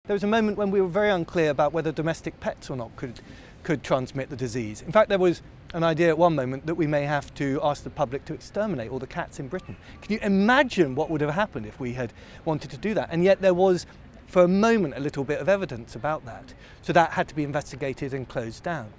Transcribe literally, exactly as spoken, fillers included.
there was a moment when we were very unclear about whether domestic pets or not could, could transmit the disease. In fact, there was an idea at one moment that we may have to ask the public to exterminate all the cats in Britain. Can you imagine what would have happened if we had wanted to do that? And yet there was, for a moment, a little bit of evidence about that. So that had to be investigated and closed down.